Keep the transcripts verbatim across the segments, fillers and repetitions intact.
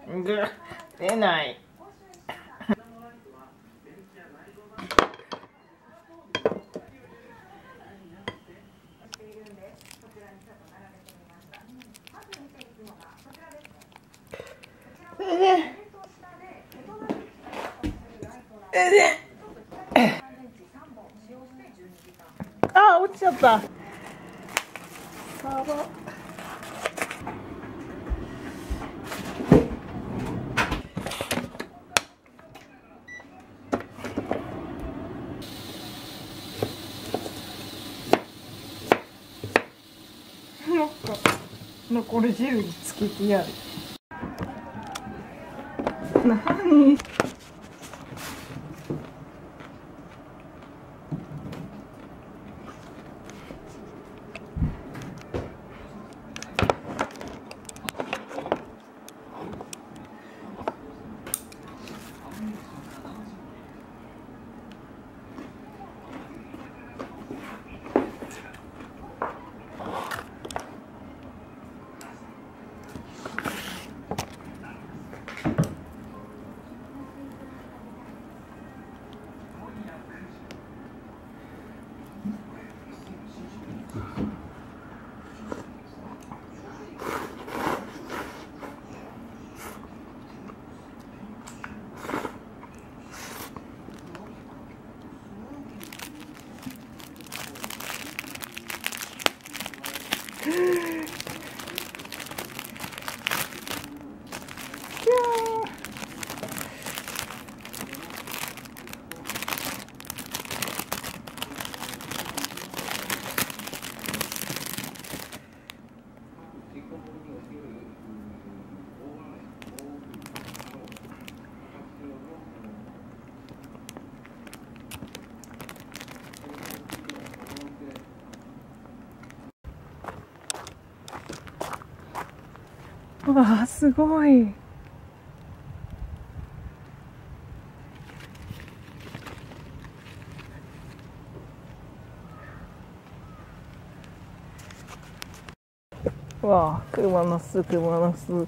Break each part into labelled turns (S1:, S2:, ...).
S1: ぐ出ない。あ、落ちちゃった。サバ。なんか残り汁につけてやる。何？うわあ、すごい。うわあ、車の巣、車の巣。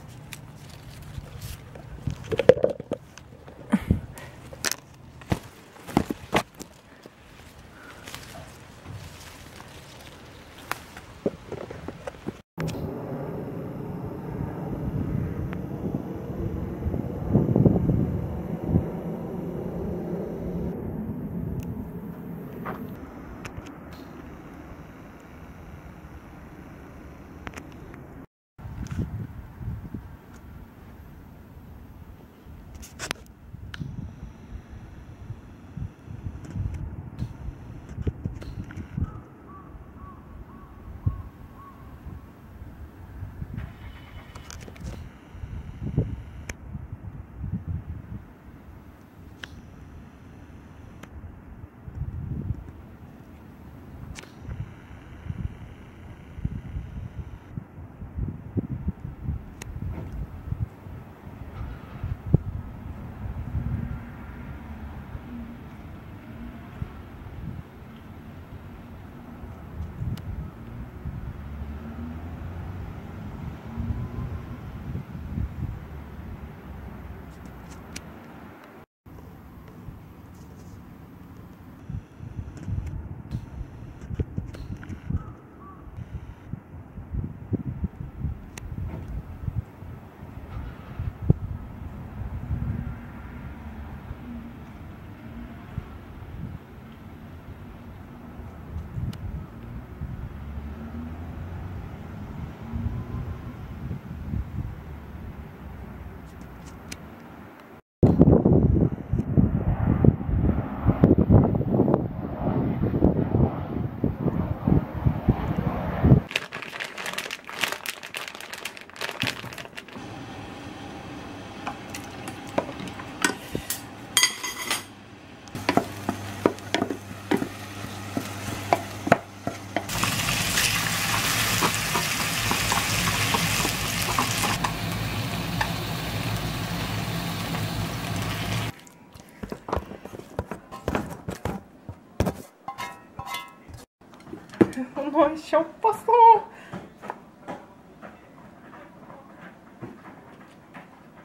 S1: お前しょっぱそう。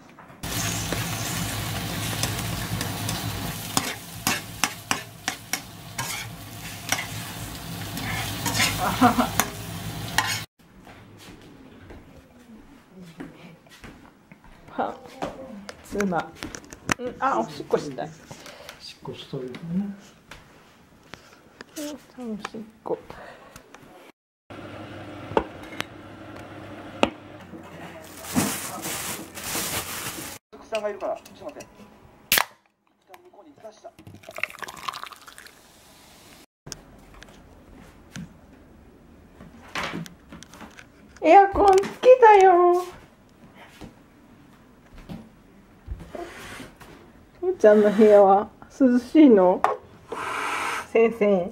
S1: は、妻。うん、あ、おしっこしたい。
S2: おしっこしとるね。
S1: おしっこ。
S3: さんがいるから、ちょっと待って。一旦向こうに出した。
S1: エアコンつけたよ。ふーちゃんの部屋は涼しいの？先生。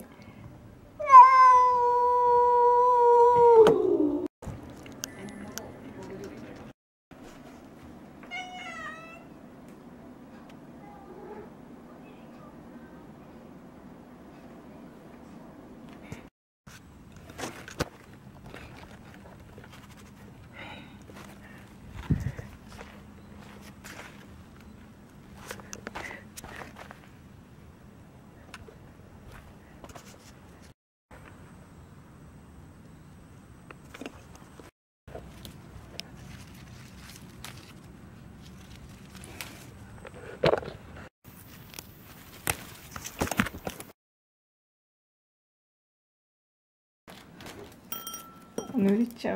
S1: 濡れちゃう。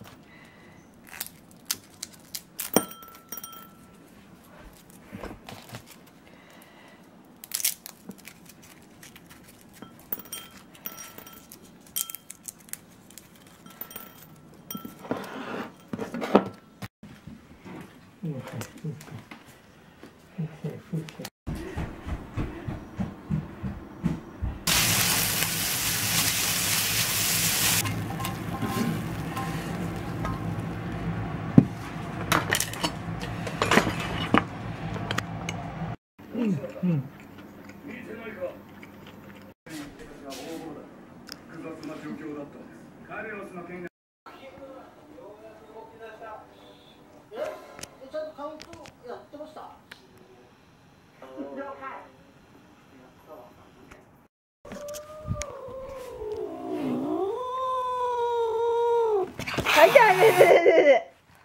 S2: うんうん。
S3: 複雑な状況だったんです。カルロスの件が
S4: え、ちゃんとカウントやってました。
S1: あ、いやいやいやいやいや。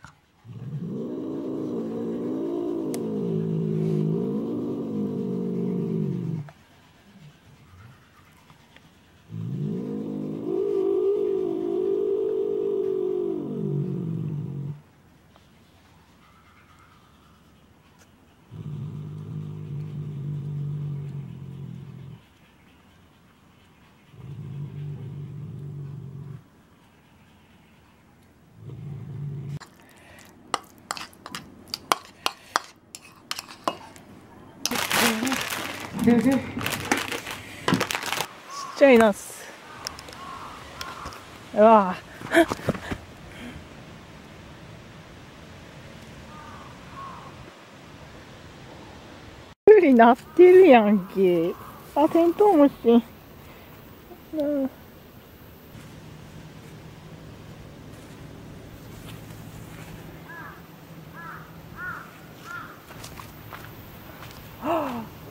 S1: ちっちゃいナス。うわぁ。きゅうりなってるやんけ。あ、テントウムシ。うん。はぁ。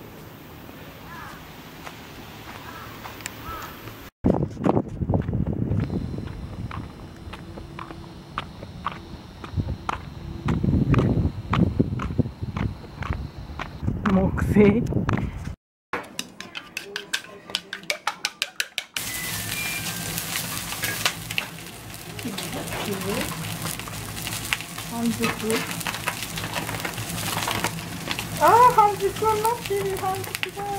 S1: 木製。半熟。ああ、半熟になってる。半熟だ。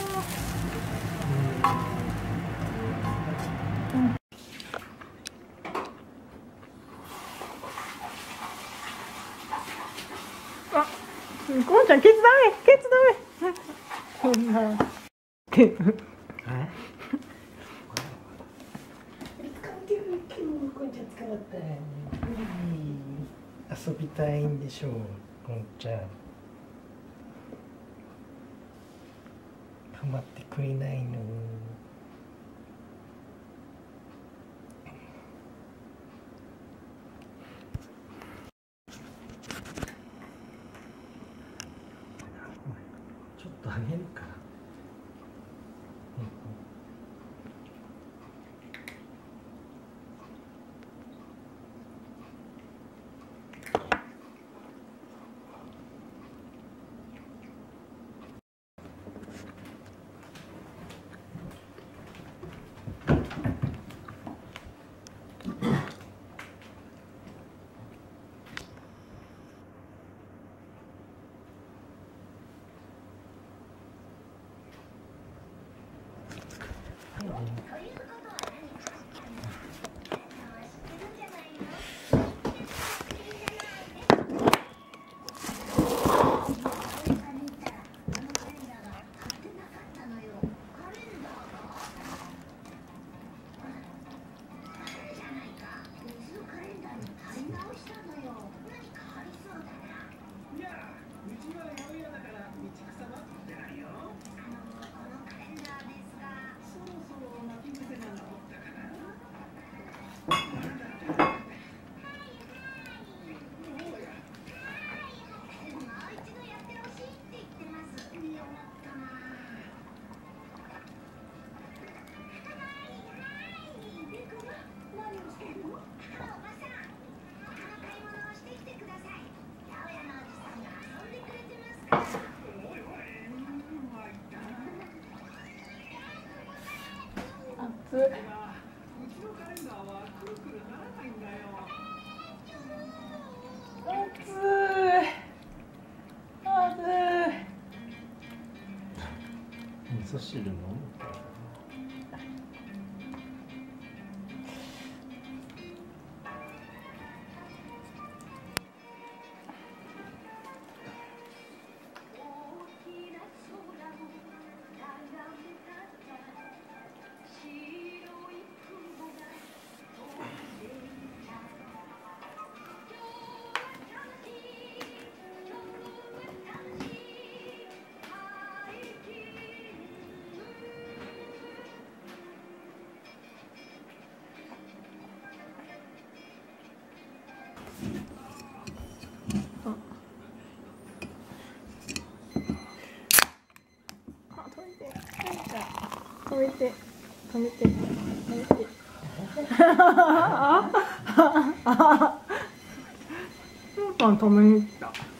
S1: うん。あ、こんちゃん、ケツダメ、ケツダメ。こんな。ケツ。
S2: 遊びたいんでしょう、こんちゃん。かまってくれないの。ちょっとあげるか。
S1: 熱い。
S2: 味噌汁飲むか。
S1: 止めて止めて止めてパン止めに行った。